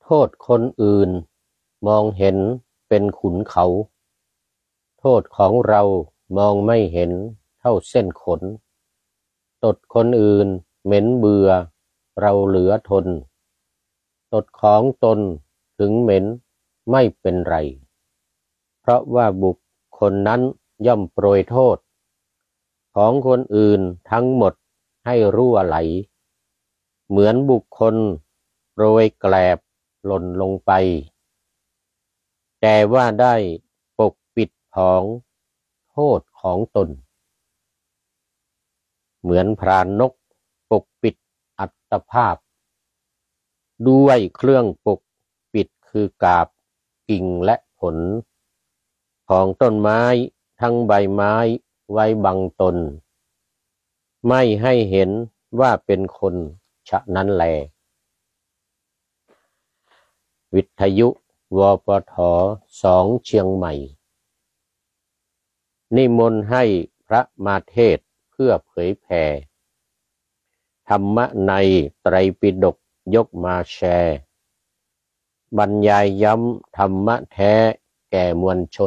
โทษคนอื่นมองเห็นเป็นขุนเขาโทษของเรามองไม่เห็นเท่าเส้นขนตดคนอื่นเหม็นเบื่อเราเหลือทนตดของตนถึงเหม็นไม่เป็นไรเพราะว่าบุคคลนั้นย่อมโปรยโทษของคนอื่นทั้งหมดให้รั่วไหลเหมือนบุคคลโปรยแกลบหล่นลงไปแต่ว่าได้ปกปิดผองโทษของตนเหมือนพรานนกปกปิดอัตภาพด้วยเครื่องปกปิดคือกาบกิ่งและผลของต้นไม้ทั้งใบไม้ไว้บังตนไม่ให้เห็นว่าเป็นคนฉะนั้นแลวิทยุวปท2เชียงใหม่นิมนต์ให้พระมาเทศน์เพื่อเผยแผ่ธรรมะในไตรปิฎกยกมาแชร์บรรยายย้ำธรรมะแท้แก่มวลชน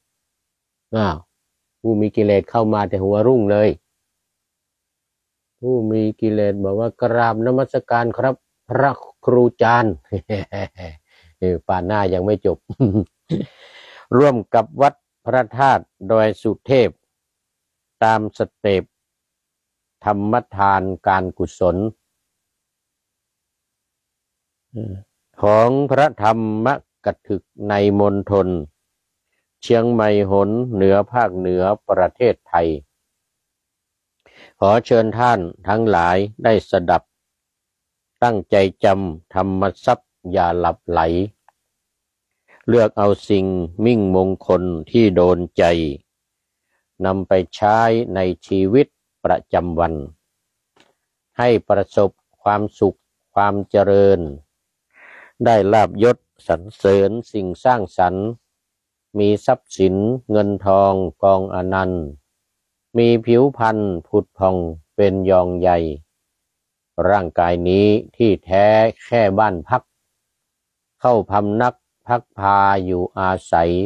ผู้มีกิเลสเข้ามาแต่หัวรุ่งเลยผู้มีกิเลสบอกว่ากราบนมัสการครับพระครูจารย์ ป่านหน้ายังไม่จบ ร่วมกับวัดพระธาตุดอยสุเทพตามสเต็ปธรรมทานการกุศลของพระธรรมกถึกในมณฑลเชียงใหม่หนเหนือภาคเหนือประเทศไทยขอเชิญท่านทั้งหลายได้สดับตั้งใจจำธรรมทรัพย์อย่าหลับไหลเลือกเอาสิ่งมิ่งมงคลที่โดนใจนำไปใช้ในชีวิตประจำวันให้ประสบความสุขความเจริญได้ลาภยศสรรเสริญสิ่งสร้างสรรค์มีทรัพย์สินเงินทองกองอนันต์มีผิวพรรณผุดผ่องเป็นยองใหญ่ร่างกายนี้ที่แท้แค่บ้านพักเข้าพำนักพักพาอยู่อาศัย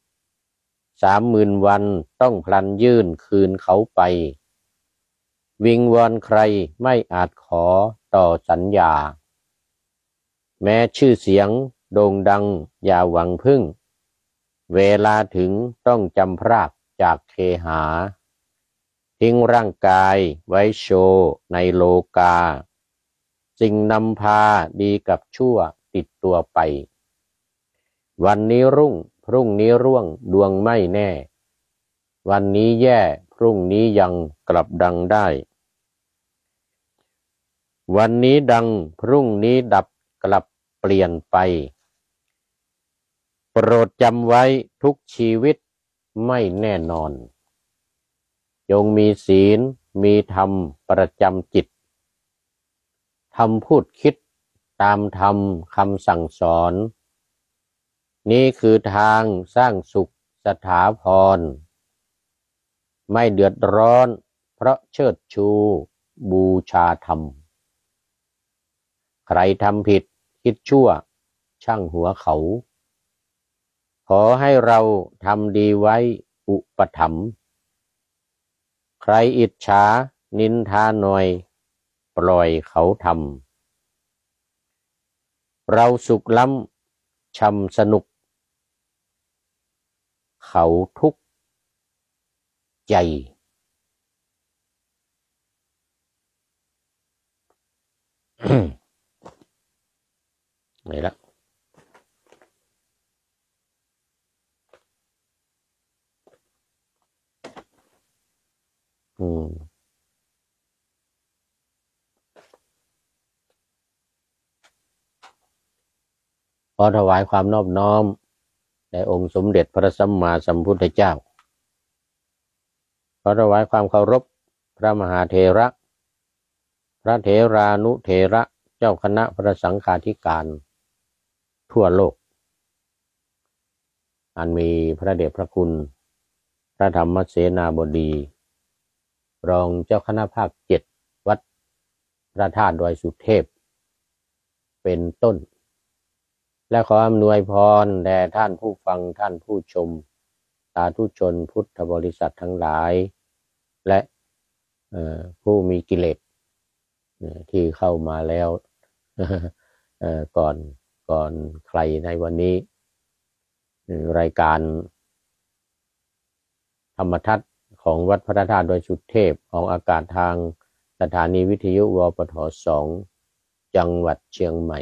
30,000 วันต้องพลันยื่นคืนเขาไปวิงวอนใครไม่อาจขอต่อสัญญาแม้ชื่อเสียงโด่งดังอย่าหวังพึ่งเวลาถึงต้องจำพรากจากเคหาทิ้งร่างกายไว้โชว์ในโลกาสิ่งนำพาดีกับชั่วติดตัวไปวันนี้รุ่งพรุ่งนี้ร่วงดวงไม่แน่วันนี้แย่พรุ่งนี้ยังกลับดังได้วันนี้ดังพรุ่งนี้ดับกลับเปลี่ยนไปโปรดจำไว้ทุกชีวิตไม่แน่นอนจงมีศีลมีธรรมประจำจิตทำพูดคิดตามธรรมคำสั่งสอนนี่คือทางสร้างสุขสถาพรไม่เดือดร้อนเพราะเชิดชูบูชาธรรมใครทำผิดคิดชั่วช่างหัวเขาขอให้เราทำดีไว้อุปถัมภ์ใครอิจฉานินทาหน่อยปล่อยเขาทำเราสุขล้ำช่ำสนุกเขาทุกข์ใจไหนละขอถวายความนอบน้อมแด่องค์สมเด็จพระสัมมาสัมพุทธเจ้าขอถวายความเคารพพระมหาเถระพระเถรานุเถระเจ้าคณะพระสังฆาธิการทั่วโลกอันมีพระเดชพระคุณพระธรรมเสนาบดีรองเจ้าคณะภาค7วัดพระธาตุดอยสุเทพเป็นต้นและขออำนวยพรแด่ท่านผู้ฟังท่านผู้ชมสาธุชนพุทธบริษัททั้งหลายและผู้มีกิเลสที่เข้ามาแล้วก่อนใครในวันนี้รายการธรรมทัศน์ของวัดพระธาตุดอยสุเทพออกอากาศทางสถานีวิทยุวปท2จังหวัดเชียงใหม่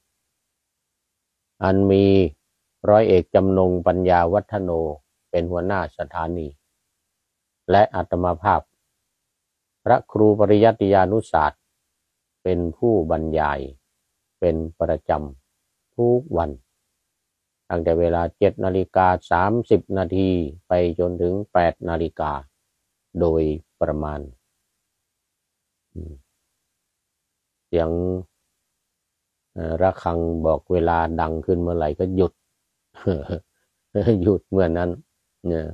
อันมีร้อยเอกจำนงปัญญาวัฒโนเป็นหัวหน้าสถานีและอาตมาภาพพระครูปริยัติยานุศาสตร์เป็นผู้บรรยายเป็นประจำทุกวันตั้งแต่เวลา7:30 น.ไปจนถึง8 นาฬิกาโดยประมาณเสียงระฆังบอกเวลาดังขึ้นเมื่อไหร่ก็หยุด หยุดเมื่อนั้นเนี่ย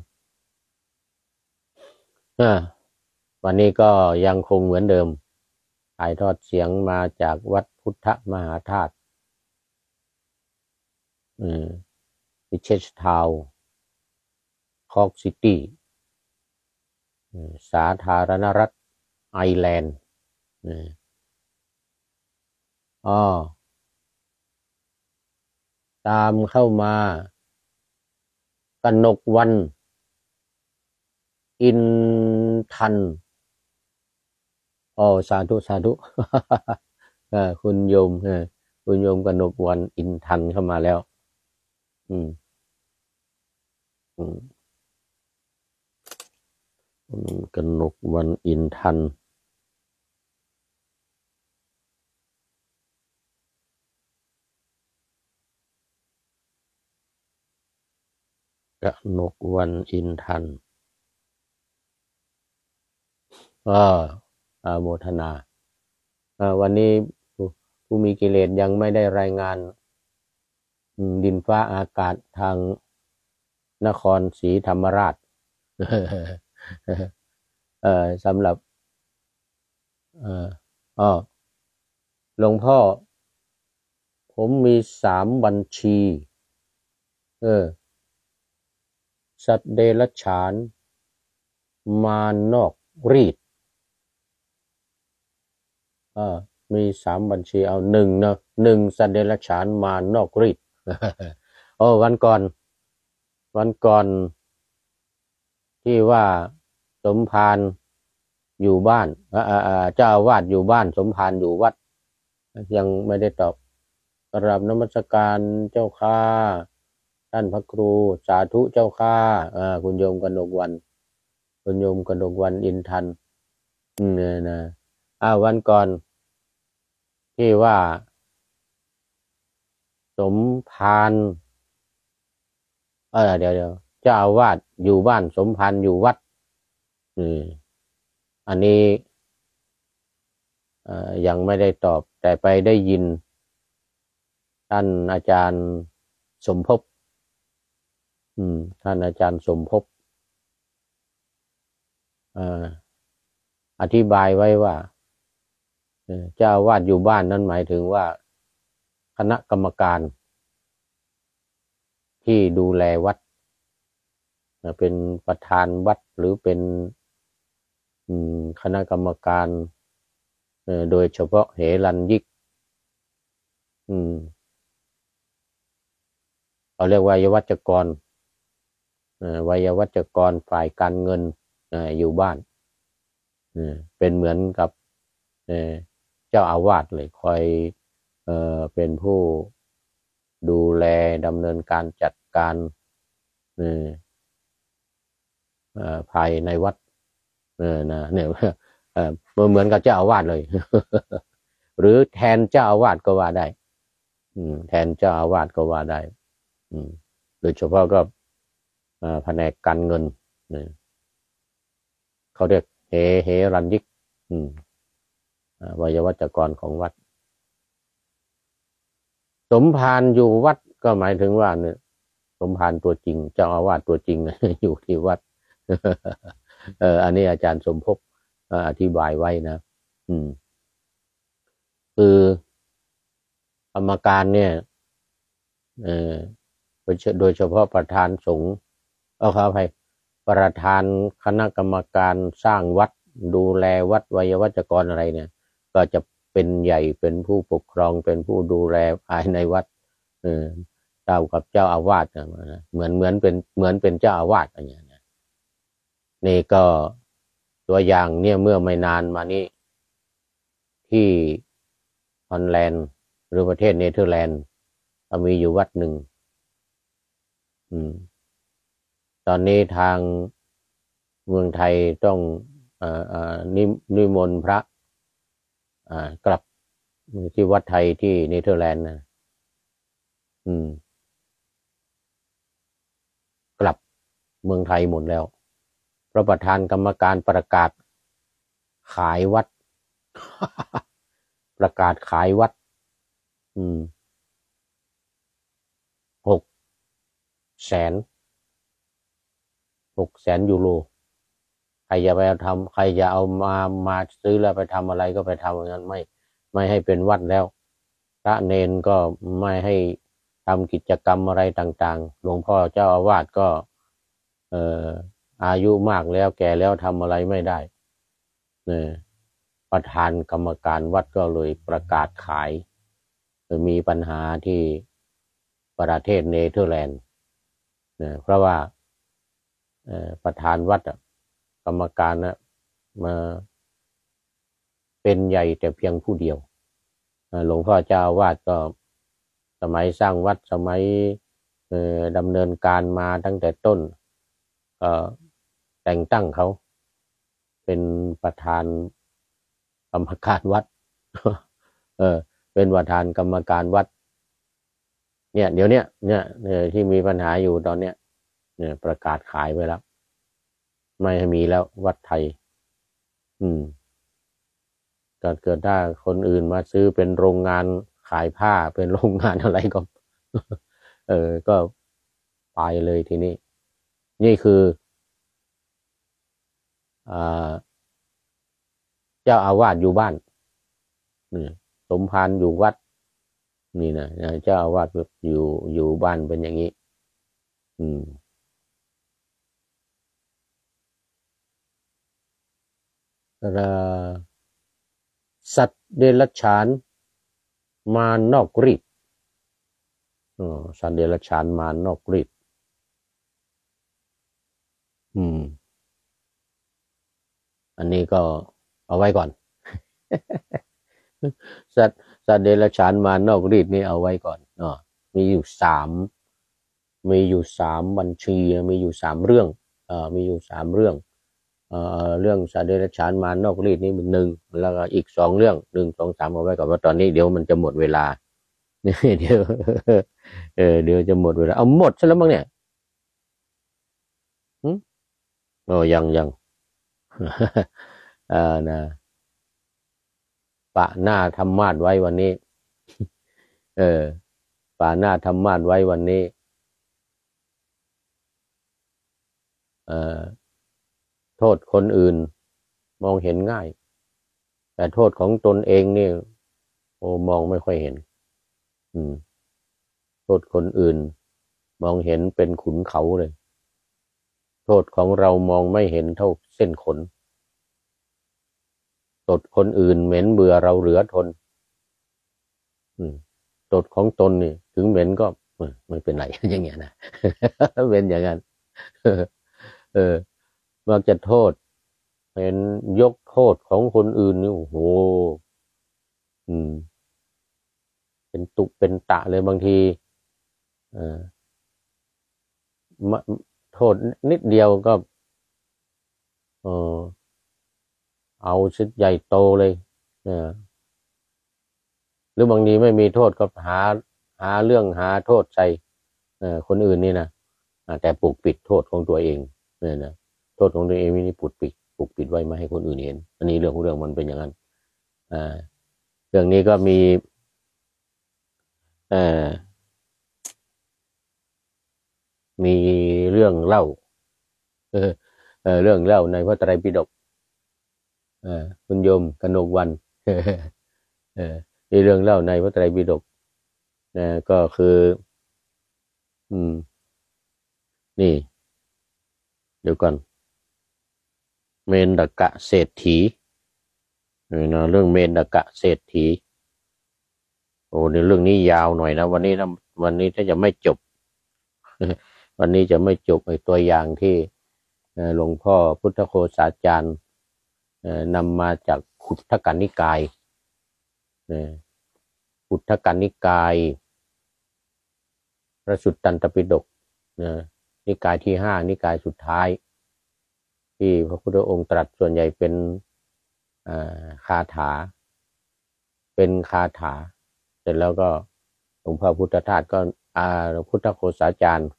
วันนี้ก็ยังคงเหมือนเดิมถ่ายทอดเสียงมาจากวัดพุทธมหาธาตุวิเชษทาวน์คอกซิตี้สาธารณรัฐไอร์แลนด์ตามเข้ามากนกวันอินทันสาธุสาธุ คุณโยมคุณโยมกนกวันอินทันเข้ามาแล้วกนกวันอินทันกนกวันอินทันโมทนาวันนี้ผู้มีกิเลสยังไม่ได้รายงานดินฟ้าอากาศทางนครศรีธรรมราชสำหรับหลวงพ่อผมมี3 บัญชีสัตว์เดรัจฉานมารนอกรีดมี3 บัญชีเอา1นะ1สัตว์เดรัจฉานมารนอกรีดวันก่อนที่ว่าสมภารอยู่บ้านเจ้าอาวาสอยู่บ้านสมภารอยู่วัดยังไม่ได้ตอบกราบนมัสการเจ้าค่ะท่านพระครูสาธุเจ้าค่ะคุณโยมกนกวันคุณโยมกนกวันอินทันเนี่ยนะวันก่อนที่ว่าสมภารเดี๋ยวเจ้าอาวาสอยู่บ้านสมภารอยู่วัดอันนี้ยังไม่ได้ตอบแต่ไปได้ยินท่านอาจารย์สมภพท่านอาจารย์สมภพอธิบายไว้ว่าเจ้าอาวาสอยู่บ้านนั้นหมายถึงว่าคณะกรรมการที่ดูแลวัดเป็นประธานวัดหรือเป็นคณะกรรมการโดยเฉพาะเหรัญญิกเขาเรียกวัยวัจกรวัยวัจกรฝ่ายการเงินอยู่บ้านเป็นเหมือนกับเจ้าอาวาสเลยคอยเป็นผู้ดูแลดำเนินการจัดการภายในวัดเนี่ยเหมือนกับเจ้าอาวาสเลย หรือแทนเจ้าอาวาสก็ว่าได้แทนเจ้าอาวาสก็ว่าได้โดยเฉพาะก็แผนกการเงินเขาเรียกเหรัญญิกวัยวัจกรของวัดสมภารอยู่วัดก็หมายถึงว่าเนี่ยสมภารตัวจริงเจ้าอาวาสตัวจริง อยู่ที่วัด อันนี้อาจารย์สมภพอธิบายไว้นะคือกรรมการเนี่ยเออโดยเฉพาะประธานสงฆ์ขออภัยประธานคณะกรรมการสร้างวัดดูแลวัดไวยาวัจกรอะไรเนี่ยก็จะเป็นใหญ่เป็นผู้ปกครองเป็นผู้ดูแลภายในวัดเออเจ้ากับเจ้าอาวาสนะเหมือนเป็นเจ้าอาวาสอะไรอย่างเงี้ยนี่ก็ตัวอย่างเนี่ยเมื่อไม่นานมานี้ที่ฮอลแลนด์หรือประเทศเนเธอร์แลนด์มีอยู่วัดหนึ่งอืม ตอนนี้ทางเมืองไทยต้องเอ่อเอ่อนินิมนต์พระกลับที่วัดไทยที่เนเธอร์แลนด์นะอืมกลับเมืองไทยหมดแล้วเพราะประธานกรรมการประกาศขายวัดประกาศขายวัดอืม600,000600,000 ยูโรใครจะไปเอาทำใครจะเอามาซื้อแล้วไปทำอะไรก็ไปทำอย่างนั้นไม่ให้เป็นวัดแล้วพระเนนก็ไม่ให้ทำกิจกรรมอะไรต่างๆหลวงพ่อเจ้าอาวาสก็เอ่ออายุมากแล้วแก่แล้วทำอะไรไม่ได้เนี่ยประธานกรรมการวัดก็เลยประกาศขายมีปัญหาที่ประเทศเนเธอร์แลนด์เนี่ยเพราะว่าประธานวัดกรรมการนะมาเป็นใหญ่แต่เพียงผู้เดียวหลวงพ่อเจ้าอาวาสก็สมัยสร้างวัดสมัยดำเนินการมาตั้งแต่ต้นก็แต่งตั้งเขาเป็นประธานกรรมการวัดเออเป็นประธานกรรมการวัดเนี่ยเดี๋ยวเนี้ยเนี่ยที่มีปัญหาอยู่ตอนเนี้ยเนี่ยประกาศขายไปแล้วไม่ให้มีแล้ววัดไทยอืมเกิดถ้าคนอื่นมาซื้อเป็นโรงงานขายผ้าเป็นโรงงานอะไรก็ก็ไปเลยทีนี้นี่คืออ่าเจ้าอาวาสอยู่บ้านนี่สมภารอยู่วัดนี่นะเจ้าอาวาสอยู่บ้านเป็นอย่างนี้อืมสัตว์เดรัจฉานมานอกรีดสัตว์เดรัจฉานมานอกรีดอืมอันนี้ก็เอาไว้ก่อนสัตว์เดรัจฉานมานอกรีดนี่เอาไว้ก่อนมีอยู่สามมีอยู่สามบัญชีมีอยู่สามเรื่องมีอยู่สามเรื่องเรื่องสัตว์เดรัจฉานมานอกรีดนี่หนึ่งแล้วก็อีก2 เรื่อง1 2 3เอาไว้ก่อนว่าตอนนี้เดี๋ยวมันจะหมดเวลาเดี๋ยวเดี๋ยวจะหมดเวลาเอาหมดซะแล้วมั้งเนี่ยยังนะปะหน้าธรรมาสไว้วันนี้เออปะหน้าธรรมาสไว้วันนี้เอ่อโทษคนอื่นมองเห็นง่ายแต่โทษของตนเองนี่มองไม่ค่อยเห็นอืมโทษคนอื่นมองเห็นเป็นขุนเขาเลยโทษของเรามองไม่เห็นเท่าเส้นขนตดคนอื่นเหม็นเบื่อเราเหลือทนตดของตนนี่ถึงเหม็นก็ไม่เป็นไรอย่างเงี้ยนะเป็นอย่างนั้นเออมักจะโทษเป็นยกโทษของคนอื่นนี่โอ้โหอืมเป็นตุเป็นตะเลยบางทีเออโทษนิดเดียวก็เออเอาชุดใหญ่โตเลยเออหรือบางทีไม่มีโทษก็หาเรื่องหาโทษใส่คนอื่นนี่นะแต่ปกปิดโทษของตัวเองเนี่ยนะโทษของตัวเองนี่ปกปิดไว้ไม่ให้คนอื่นเห็นอันนี้เรื่องของเรื่องมันเป็นอย่างนั้นอ่าเรื่องนี้ก็มีเอ่อมีเรื่องเล่าเออเรื่องเล่าในพระไตรปิฎกคุณโยมกนกวันมีเรื่องเล่าในพระไตรปิฎกนะก็คืออืมนี่เดี๋ยวก่อนเมนดกะเศรษฐีนะเรื่องเมนดกะเศรษฐีโอ้ในเรื่องนี้ยาวหน่อยนะวันนี้ถ้าจะไม่จบวันนี้จะไม่จบไอ้ตัวอย่างที่หลวงพ่อพุทธโฆษาจารย์นำมาจากขุททกนิกายขุททกนิกายพระสุตตันตปิฎกนิกายที่ห้านิกายสุดท้ายที่พระพุทธองค์ตรัสส่วนใหญ่เป็นคาถาเป็นคาถาเสร็จแล้วก็หลวงพ่อพุทธทาสก็หลวงพุทธโฆษาจารย์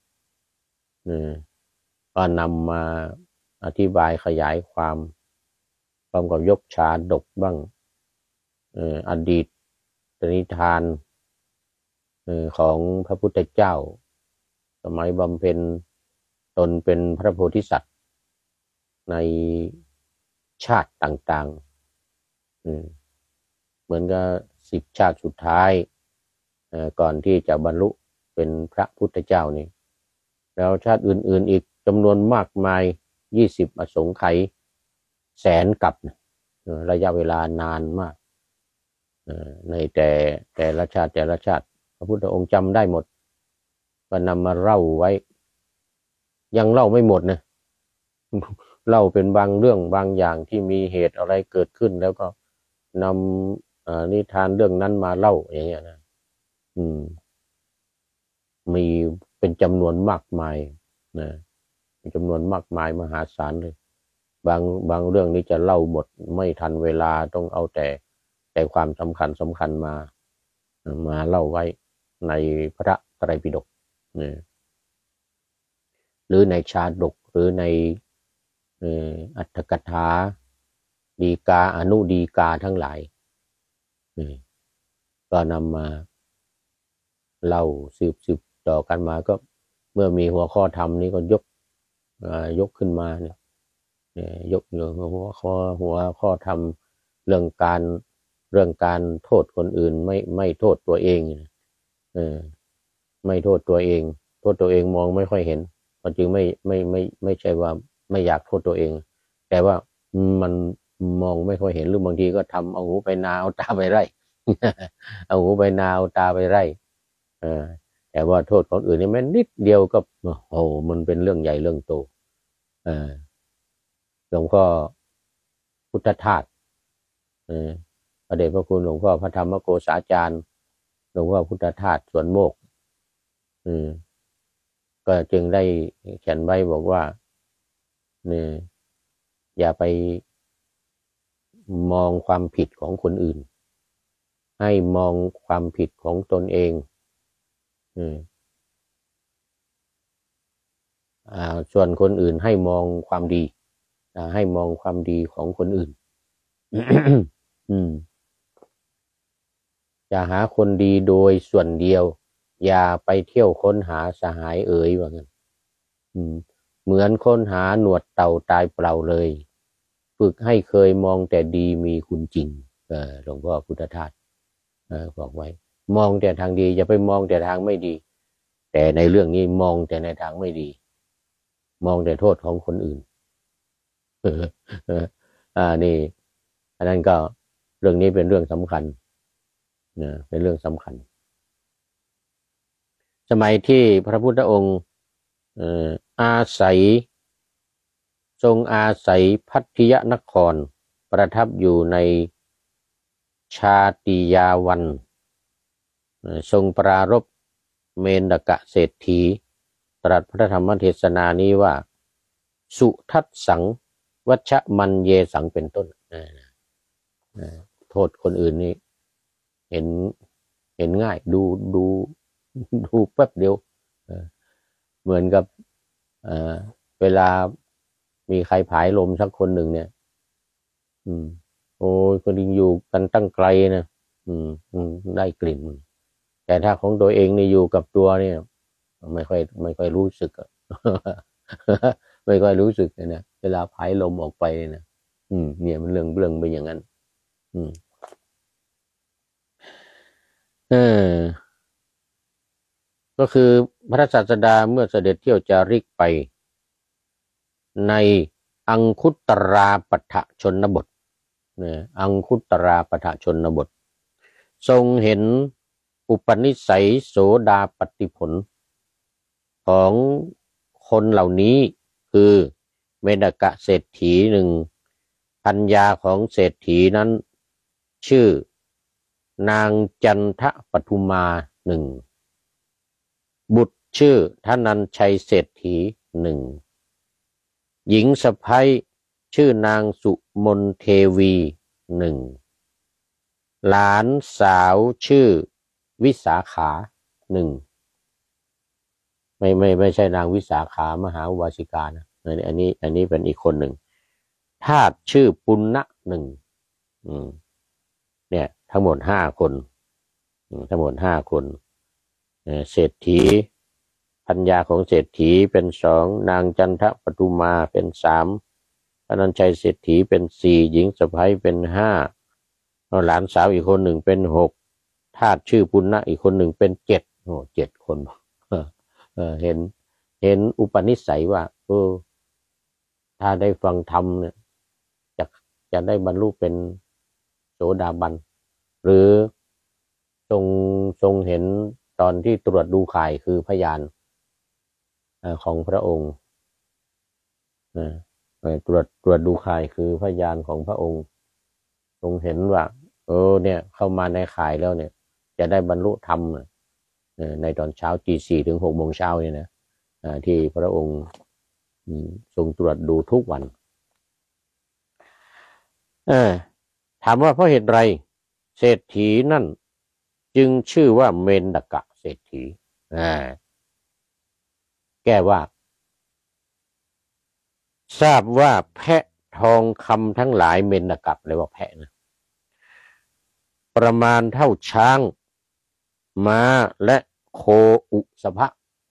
ก็นำมาอธิบายขยายความพร้อมกับยกชาดกบ้างอดีตนิทานของพระพุทธเจ้าสมัยบำเพ็ญตนเป็นพระโพธิสัตว์ในชาติต่างๆเหมือนกับ10 ชาติสุดท้ายก่อนที่จะบรรลุเป็นพระพุทธเจ้านี่แล้วชาติอื่นๆอีกจำนวนมากมาย20 อสงไขยแสนกับระยะเวลานานมากในแต่ละชาติพระพุทธองค์จำได้หมดก็นำมาเล่าไว้ยังเล่าไม่หมดนะเล่าเป็นบางเรื่องบางอย่างที่มีเหตุอะไรเกิดขึ้นแล้วก็นำนิทานเรื่องนั้นมาเล่าอย่างเงี้ยนะมีเป็นจำนวนมากมายนะเป็นจำนวนมากมายมหาศาลเลยบางเรื่องนี้จะเล่าหมดไม่ทันเวลาต้องเอาแต่ความสำคัญมาเล่าไว้ในพระไตรปิฎกหรือในชาดกหรือในอัตถกถาดีกาอนุดีกาทั้งหลายก็นำมาเล่าสืบต่อกันมาก็เมื่อมีหัวข้อธรรมนี้ก็ยกขึ้นมาเนี่ยยกหัวข้อธรรมเรื่องการโทษคนอื่นไม่โทษตัวเองไม่โทษตัวเองโทษตัวเองมองไม่ค่อยเห็นก็จึงไม่ใช่ว่าไม่อยากโทษตัวเองแต่ว่ามันมองไม่ค่อยเห็นหรือบางทีก็ทำเอาหูไปนาเอาตาไปไร่เอาหูไปนาเอาตาไปไร่แต่ว่าโทษคนอื่นนี่แม้นิดเดียวก็โอ้มันเป็นเรื่องใหญ่เรื่องโตหลวงพ่อพุทธทาสพระเดชพระคุณหลวงพ่อพระธรรมโกษาจารย์หลวงพ่อพุทธทาสสวนโมกก็จึงได้เขียนไว้บอกว่าอย่าไปมองความผิดของคนอื่นให้มองความผิดของตนเองส่วนคนอื่นให้มองความดีให้มองความดีของคนอื่น จะหาคนดีโดยส่วนเดียวอย่าไปเที่ยวค้นหาสหายเอ๋ยว่างั้นเหมือนค้นหาหนวดเต่าตายเปล่าเลยฝึกให้เคยมองแต่ดีมีคุณจริงหลวงพ่อพุทธทาสบอกไว้มองแต่ทางดีอย่าไปมองแต่ทางไม่ดีแต่ในเรื่องนี้มองแต่ในทางไม่ดีมองแต่โทษของคนอื่นนี่อันนั้นก็เรื่องนี้เป็นเรื่องสำคัญเป็นเรื่องสำคัญสมัยที่พระพุทธองค์อาศัยทรงอาศัยพัทยนครประทับอยู่ในชาติยาวันทรงปรารภเมนดกะเศรษฐีตรัสพระธรรมเทศนานี้ว่าสุทัสสังวัชมันเยสังเป็นต้นโทษคนอื่นนี่เห็นง่ายดูแป๊บเดียวเหมือนกับเวลามีใครผายลมสักคนหนึ่งเนี่ยโอ้ยคนยิงอยู่กันตั้งไกลนะได้กลิ่นแต่ถ้าของตัวเองนี่อยู่กับตัวเนี่ยไม่ค่อยรู้สึกไม่ค่อยรู้สึกนะเวลาผายลมออกไปนะเนี่ยมันเรื่องเป็นอย่างนั้นก็ก็คือพระศาสดาเมื่อเสด็จเที่ยวจาริกไปในอังคุตราปฐชนบทเนี่ยอังคุตราปฐชนบททรงเห็นอุปนิสัยโสดาปัตติผลของคนเหล่านี้คือเมดกะเศรษฐีหนึ่งพัญญาของเศรษฐีนั้นชื่อนางจันทปทุมาหนึ่งบุตรชื่อธนัญชัยเศรษฐีหนึ่งหญิงสะใภ้ชื่อนางสุมนเทวีหนึ่งหลานสาวชื่อวิสาขาหนึ่งไม่ใช่นางวิสาขามหาวาสิกานะอันนี้เป็นอีกคนหนึ่งทาสชื่อปุณณะหนึ่งเนี่ยทั้งหมด5 คนทั้งหมด5 คนเศรษฐีพัญญาของเศรษฐีเป็น2นางจันทปทุมาเป็น3ธนัญชัยเศรษฐีเป็น4หญิงสะใภ้เป็น5หลานสาวอีกคนหนึ่งเป็น6ทาสชื่อปุณณะอีกคนหนึ่งเป็น77 คนเห็นอุปนิสัยว่าถ้าได้ฟังธรรมเนี่ยจะได้บรรลุเป็นโสดาบันหรือทรงเห็นตอนที่ตรวจดูข่ายคือพยานของพระองค์ตรวจดูข่ายคือพยานของพระองค์ทรงเห็นว่าเนี่ยเข้ามาในข่ายแล้วเนี่ยจะได้บรรลุธรรมในตอนเช้าตี4ถึง6 โมงเช้าเนี่ยนะที่พระองค์ทรงตรวจดูทุกวันถามว่าเพราะเหตุไรเศรษฐีนั่นจึงชื่อว่าเมนดกะเศรษฐีแก้ว่าทราบว่าแพะทองคำทั้งหลายเมนดกะเลยว่าแพะนะประมาณเท่าช้างม้าและโคอุสภะ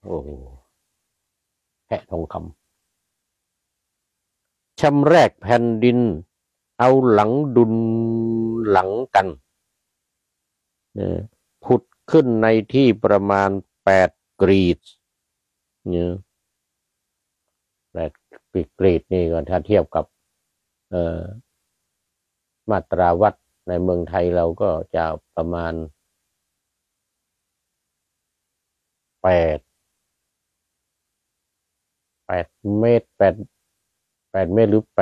แพะทองคำชำแรกแผ่นดินเอาหลังดุลหลังกันผุดขึ้นในที่ประมาณ8 กรีดเนี่ย8 กรีดนี่ก็ถ้าเทียบกับมาตราวัดในเมืองไทยเราก็จะประมาณ8 เมตร8 เมตรหรือ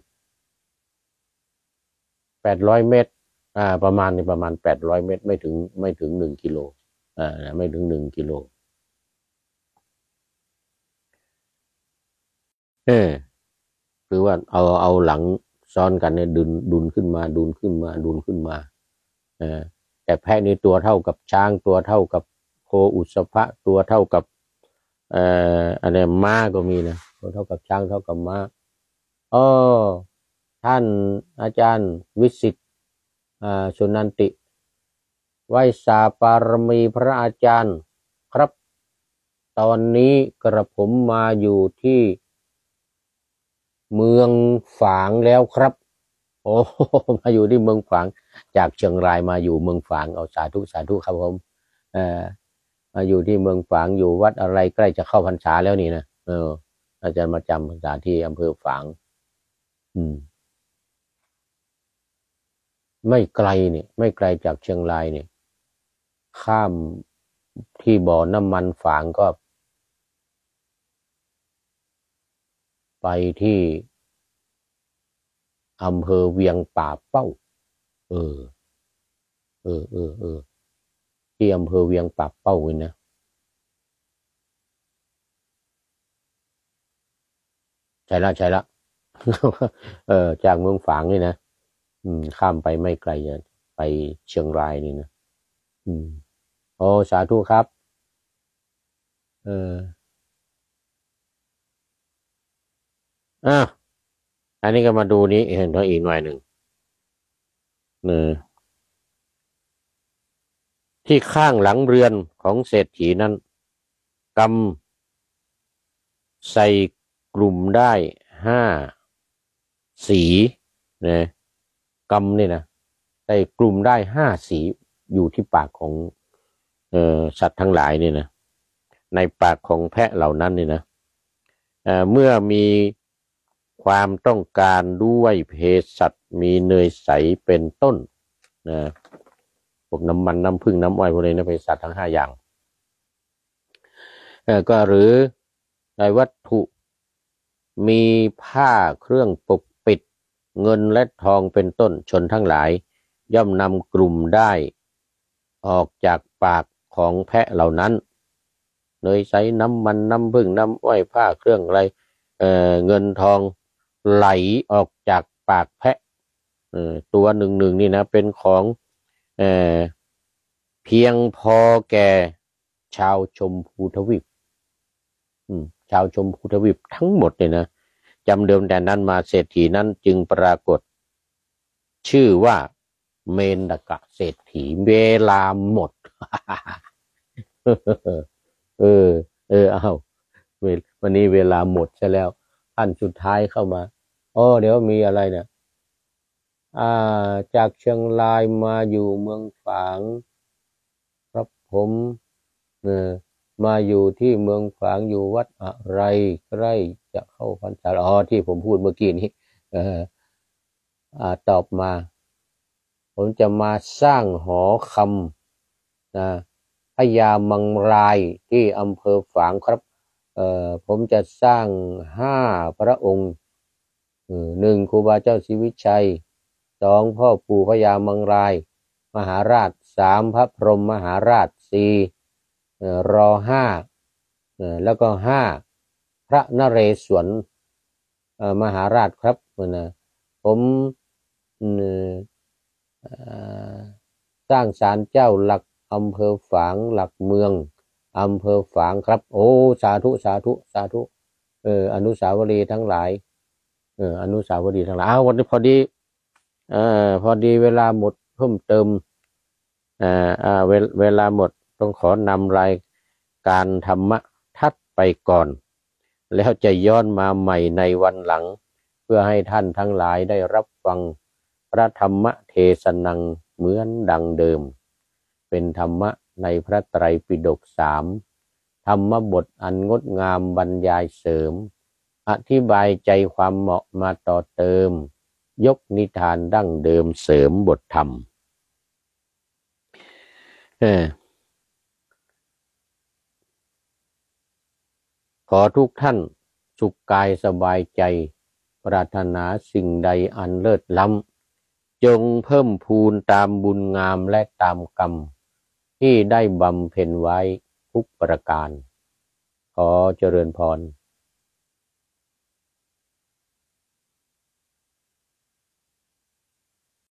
800 เมตรประมาณ800 เมตรไม่ถึง1 กิโลไม่ถึง1 กิโลคือว่าเอาหลังซ้อนกันเนี่ยดุนขึ้นมาแต่แพะนี่ตัวเท่ากับช้างตัวเท่ากับโคอุสภะตัวเท่ากับอะไรม้าก็มีนะตัวเท่ากับช้างเท่ากับม้าท่านอาจารย์วิสิตสุนันติไหว้สาปารมีพระอาจารย์ครับตอนนี้กระผมมาอยู่ที่เมืองฝางแล้วครับมาอยู่ที่เมืองฝางจากเชียงรายมาอยู่เมืองฝางเอาสาธุครับผมมาอยู่ที่เมืองฝางอยู่วัดอะไรใกล้จะเข้าพรรษาแล้วนี่นะอาจารย์มาจำพรรษาที่อำเภอฝางไม่ไกลเนี่ยไม่ไกลจากเชียงรายเนี่ยข้ามที่บ่อน้ำมันฝางก็ไปที่อำเภอเวียงป่าเป้าที่อำเภอเวียงป่าเป้าเลยนะใช่ละจากเมืองฝางนี่นะข้ามไปไม่ไกลไปเชียงรายนี่นะสาธุครับอันนี้ก็มาดูนี้เห็นตัวอีกหน่อยหนึ่งที่ข้างหลังเรือนของเศรษฐีนั้นกำใส่กลุ่มได้5 สีนะกำนี่นะใส่กลุ่มได้5 สีอยู่ที่ปากของสัตว์ทั้งหลายนี่นะในปากของแพะเหล่านั้นนี่นะเมื่อมีความต้องการด้วยเภสัชมีเนยใสเป็นต้นนะพวกน้ำมันน้ำผึ้งน้ำอ้อยพวกนี้นะเภสัชทั้ง5อย่างก็หรือในวัตถุมีผ้าเครื่องปกปิดเงินและทองเป็นต้นชนทั้งหลายย่อมนำกลุ่มได้ออกจากปากของแพะเหล่านั้นเนยใสน้ำมันน้ำผึ้งน้ำอ้อยผ้าเครื่องอะไรเงินทองไหลออกจากปากแพะตัวหนึ่งนี่นะเป็นของเพียงพอแก่ชาวชมพูทวีปชาวชมพูทวีปทั้งหมดเนี่ยนะจำเดิมแต่นั้นมาเศรษฐีนั้นจึงปรากฏชื่อว่าเมนดกะเศรษฐีเวลาหมด เอาวันนี้เวลาหมดใช่แล้วท่านสุดท้ายเข้ามาเดี๋ยวมีอะไรเนี่ยจากเชียงรายมาอยู่เมืองฝางครับผมมาอยู่ที่เมืองฝางอยู่วัดอะไรใกล้จะเข้าพรรษาที่ผมพูดเมื่อกี้นี้ตอบมาผมจะมาสร้างหอคำพญามังรายที่อำเภอฝางครับผมจะสร้าง5 พระองค์1ครูบาเจ้าศรีวิชัย2พ่อปู่พญามังรายมหาราช3พระพรหมมหาราช4ร5แล้วก็5พระนเรศวรมหาราชครับผมสร้างศาลเจ้าหลักอำเภอฝางหลักเมืองอำเภอฝางครับสาธุสาธุสาธุอนุสาวรีย์ทั้งหลายอนุสาวรีย์ทั้งหลายวันนี้พอดีเวลาหมดเพิ่มเติมเวลาหมดต้องขอนำรายการธรรมะทัดไปก่อนแล้วจะย้อนมาใหม่ในวันหลังเพื่อให้ท่านทั้งหลายได้รับฟังพระธรรมเทศนังเหมือนดังเดิมเป็นธรรมะในพระไตรปิฎก3ธรรมบทอันงดงามบรรยายเสริมอธิบายใจความเหมาะมาต่อเติมยกนิทานดั้งเดิมเสริมบทธรรมขอทุกท่านสุขกายสบายใจปรารถนาสิ่งใดอันเลิศล้ำจงเพิ่มพูนตามบุญงามและตามกรรมที่ได้บำเพ็ญไว้ทุกประการขอเจริญพร